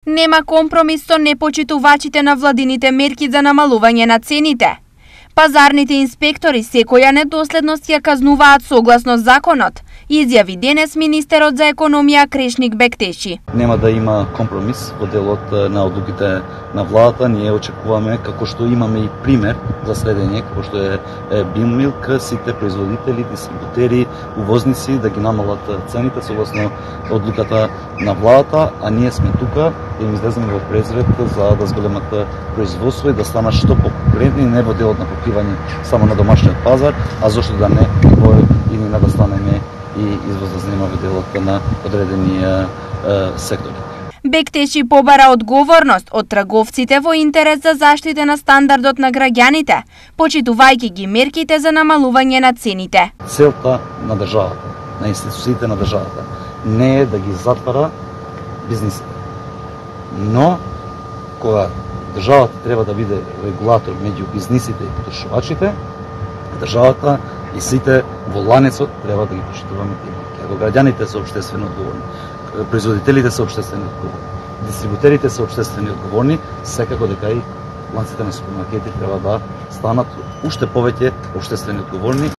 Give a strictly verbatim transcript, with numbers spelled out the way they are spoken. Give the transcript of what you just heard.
Нема компромис со непочитувачите на владините мерки за намалување на цените. Пазарните инспектори секоја недоследност ја казнуваат согласно законот, изјави денес министерот за економија Крешник Бектеши. Нема да има компромис во делот на одлуките на владата. Ние очекуваме, како што имаме и пример за следење, како што е Билмилк, сите производители, дистрибутери, увозници да ги намалат цените согласно одлуката на владата, а ние сме тука да им излеземе во презрет за да зголемат производство и да станат што поконкурентни, не во делот на покривање само на домашниот пазар, а зошто да не во и не да станеме и извоз да знима во делот на одредени е, сектори. Бектеши побара одговорност од трговците во интерес за заштита на стандардот на граѓаните, почитувајќи ги мерките за намалување на цените. Целта на државата, на институциите на државата, не е да ги затвара бизнисите. Но, кога државата треба да биде регулатор меѓу бизнисите и потрошувачите, државата и сите во ланецот треба да ги почитуваме тие мерки. Ако граѓаните се општествено одговорни, производителите се општествено одговорни, дистрибутерите се општествено одговорни, секако дека и ланците на супермаркети треба да станат уште повеќе општествено одговорни.